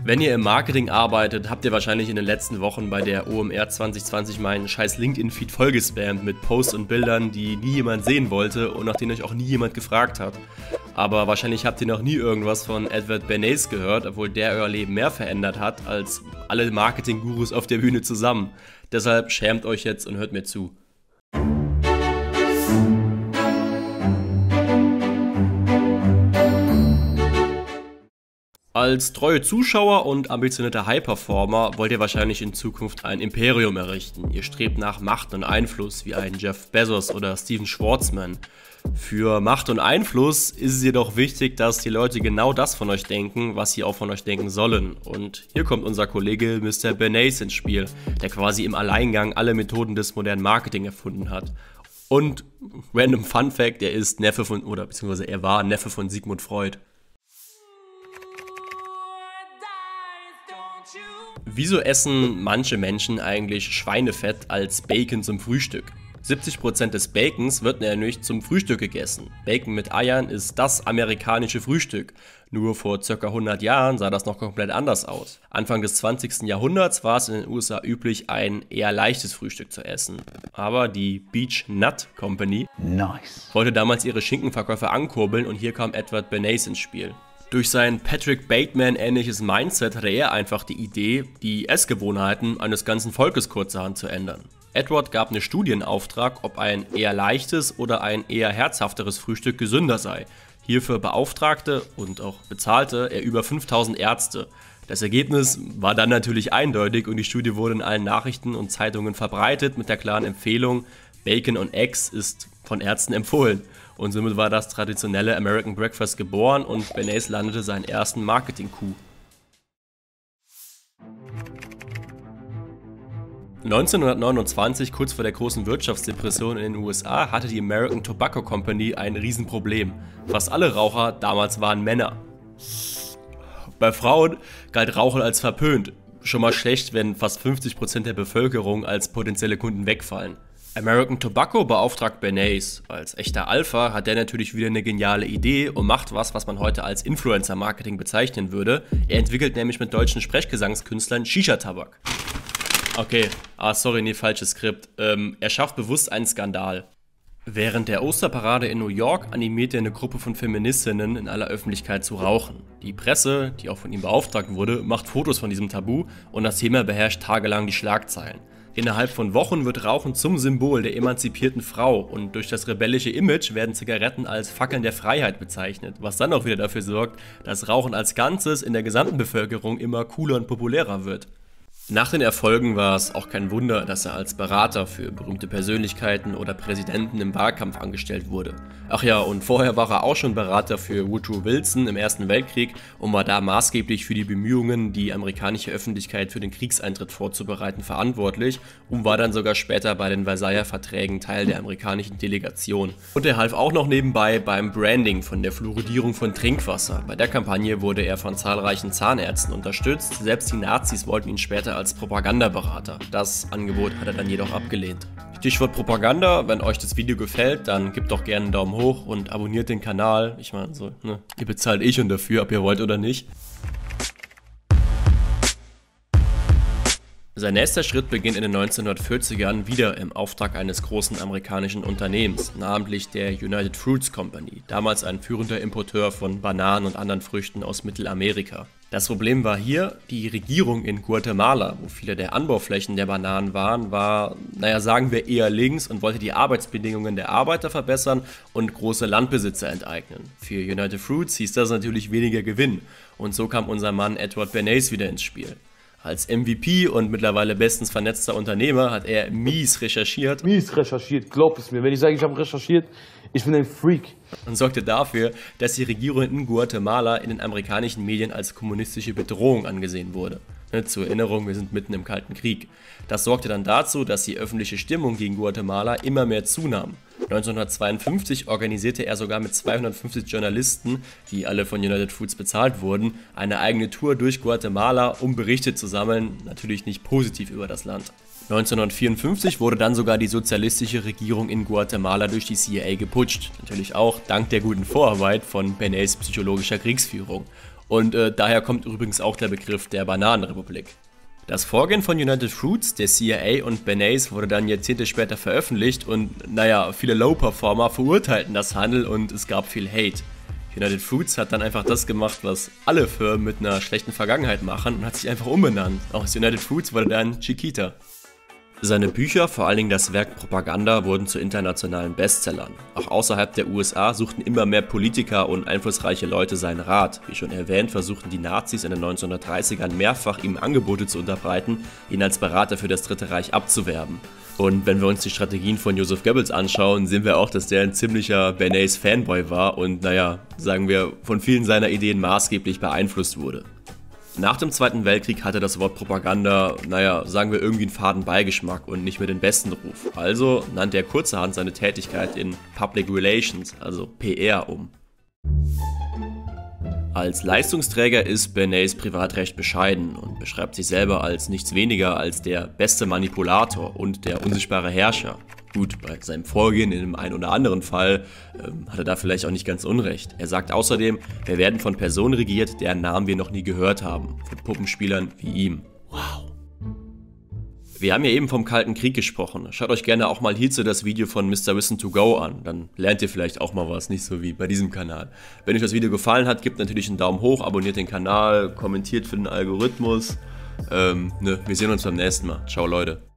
Wenn ihr im Marketing arbeitet, habt ihr wahrscheinlich in den letzten Wochen bei der OMR 2020 meinen scheiß LinkedIn-Feed vollgespammt mit Posts und Bildern, die nie jemand sehen wollte und nach denen euch auch nie jemand gefragt hat. Aber wahrscheinlich habt ihr noch nie irgendwas von Edward Bernays gehört, obwohl der euer Leben mehr verändert hat als alle Marketing-Gurus auf der Bühne zusammen. Deshalb schämt euch jetzt und hört mir zu. Als treue Zuschauer und ambitionierter High-Performer wollt ihr wahrscheinlich in Zukunft ein Imperium errichten. Ihr strebt nach Macht und Einfluss wie ein Jeff Bezos oder Steven Schwarzman. Für Macht und Einfluss ist es jedoch wichtig, dass die Leute genau das von euch denken, was sie auch von euch denken sollen. Und hier kommt unser Kollege Mr. Bernays ins Spiel, der quasi im Alleingang alle Methoden des modernen Marketing erfunden hat. Und random Fun Fact, er ist Neffe von, oder beziehungsweise er war Neffe von Sigmund Freud. Wieso essen manche Menschen eigentlich Schweinefett als Bacon zum Frühstück? 70% des Bacons wird nämlich zum Frühstück gegessen. Bacon mit Eiern ist das amerikanische Frühstück. Nur vor ca. 100 Jahren sah das noch komplett anders aus. Anfang des 20. Jahrhunderts war es in den USA üblich, ein eher leichtes Frühstück zu essen. Aber die Beech Nut Company wollte damals ihre Schinkenverkäufe ankurbeln und hier kam Edward Bernays ins Spiel. Durch sein Patrick Bateman-ähnliches Mindset hatte er einfach die Idee, die Essgewohnheiten eines ganzen Volkes kurzerhand zu ändern. Edward gab eine Studie in Auftrag, ob ein eher leichtes oder ein eher herzhafteres Frühstück gesünder sei. Hierfür beauftragte und auch bezahlte er über 5000 Ärzte. Das Ergebnis war dann natürlich eindeutig und die Studie wurde in allen Nachrichten und Zeitungen verbreitet mit der klaren Empfehlung, Bacon on Eggs ist von Ärzten empfohlen. Und somit war das traditionelle American Breakfast geboren und Bernays landete seinen ersten Marketing-Coup. 1929, kurz vor der großen Wirtschaftsdepression in den USA, hatte die American Tobacco Company ein Riesenproblem. Fast alle Raucher damals waren Männer. Bei Frauen galt Rauchen als verpönt. Schon mal schlecht, wenn fast 50% der Bevölkerung als potenzielle Kunden wegfallen. American Tobacco beauftragt Bernays. Als echter Alpha hat der natürlich wieder eine geniale Idee und macht was man heute als Influencer-Marketing bezeichnen würde. Er entwickelt nämlich mit deutschen Sprechgesangskünstlern Shisha-Tabak. Okay, sorry, nee, falsches Skript. Er schafft bewusst einen Skandal. Während der Osterparade in New York animiert er eine Gruppe von Feministinnen in aller Öffentlichkeit zu rauchen. Die Presse, die auch von ihm beauftragt wurde, macht Fotos von diesem Tabu und das Thema beherrscht tagelang die Schlagzeilen. Innerhalb von Wochen wird Rauchen zum Symbol der emanzipierten Frau und durch das rebellische Image werden Zigaretten als Fackeln der Freiheit bezeichnet, was dann auch wieder dafür sorgt, dass Rauchen als Ganzes in der gesamten Bevölkerung immer cooler und populärer wird. Nach den Erfolgen war es auch kein Wunder, dass er als Berater für berühmte Persönlichkeiten oder Präsidenten im Wahlkampf angestellt wurde. Ach ja, und vorher war er auch schon Berater für Woodrow Wilson im Ersten Weltkrieg und war da maßgeblich für die Bemühungen, die amerikanische Öffentlichkeit für den Kriegseintritt vorzubereiten, verantwortlich und war dann sogar später bei den Versailler Verträgen Teil der amerikanischen Delegation. Und er half auch noch nebenbei beim Branding von der Fluoridierung von Trinkwasser. Bei der Kampagne wurde er von zahlreichen Zahnärzten unterstützt, selbst die Nazis wollten ihn später als Propagandaberater. Das Angebot hat er dann jedoch abgelehnt. Stichwort Propaganda, wenn euch das Video gefällt, dann gebt doch gerne einen Daumen hoch und abonniert den Kanal. Ich meine, so, ihr bezahlt eh schon dafür, ob ihr wollt oder nicht. Sein nächster Schritt beginnt in den 1940ern wieder im Auftrag eines großen amerikanischen Unternehmens, namentlich der United Fruits Company, damals ein führender Importeur von Bananen und anderen Früchten aus Mittelamerika. Das Problem war hier, die Regierung in Guatemala, wo viele der Anbauflächen der Bananen waren, war, sagen wir eher links und wollte die Arbeitsbedingungen der Arbeiter verbessern und große Landbesitzer enteignen. Für United Fruits hieß das natürlich weniger Gewinn und so kam unser Mann Edward Bernays wieder ins Spiel. Als MVP und mittlerweile bestens vernetzter Unternehmer hat er mies recherchiert, glaub es mir. Wenn ich sage, ich habe recherchiert, ich bin ein Freak. Und sorgte dafür, dass die Regierung in Guatemala in den amerikanischen Medien als kommunistische Bedrohung angesehen wurde. Zur Erinnerung, wir sind mitten im Kalten Krieg. Das sorgte dann dazu, dass die öffentliche Stimmung gegen Guatemala immer mehr zunahm. 1952 organisierte er sogar mit 250 Journalisten, die alle von United Fruits bezahlt wurden, eine eigene Tour durch Guatemala, um Berichte zu sammeln, natürlich nicht positiv über das Land. 1954 wurde dann sogar die sozialistische Regierung in Guatemala durch die CIA geputscht, natürlich auch dank der guten Vorarbeit von Bernays psychologischer Kriegsführung. Und daher kommt übrigens auch der Begriff der Bananenrepublik. Das Vorgehen von United Fruits, der CIA und Bernays wurde dann Jahrzehnte später veröffentlicht und naja, viele Low-Performer verurteilten das Handel und es gab viel Hate. United Fruits hat dann einfach das gemacht, was alle Firmen mit einer schlechten Vergangenheit machen und hat sich einfach umbenannt. Aus United Fruits wurde dann Chiquita. Seine Bücher, vor allen Dingen das Werk Propaganda, wurden zu internationalen Bestsellern. Auch außerhalb der USA suchten immer mehr Politiker und einflussreiche Leute seinen Rat. Wie schon erwähnt, versuchten die Nazis in den 1930ern mehrfach ihm Angebote zu unterbreiten, ihn als Berater für das Dritte Reich abzuwerben. Und wenn wir uns die Strategien von Joseph Goebbels anschauen, sehen wir auch, dass der ein ziemlicher Bernays Fanboy war und naja, sagen wir, von vielen seiner Ideen maßgeblich beeinflusst wurde. Nach dem Zweiten Weltkrieg hatte das Wort Propaganda, naja, sagen wir irgendwie einen faden Beigeschmack und nicht mehr den besten Ruf. Also nannte er kurzerhand seine Tätigkeit in Public Relations, also PR, um. Als Leistungsträger ist Bernays privat recht bescheiden und beschreibt sich selber als nichts weniger als der beste Manipulator und der unsichtbare Herrscher. Gut, bei seinem Vorgehen in dem einen oder anderen Fall hat er da vielleicht auch nicht ganz unrecht. Er sagt außerdem, wir werden von Personen regiert, deren Namen wir noch nie gehört haben, von Puppenspielern wie ihm. Wow. Wir haben ja eben vom Kalten Krieg gesprochen. Schaut euch gerne auch mal hierzu das Video von Mr. Wissen2Go an, dann lernt ihr vielleicht auch mal was, nicht so wie bei diesem Kanal. Wenn euch das Video gefallen hat, gebt natürlich einen Daumen hoch, abonniert den Kanal, kommentiert für den Algorithmus. Wir sehen uns beim nächsten Mal. Ciao Leute.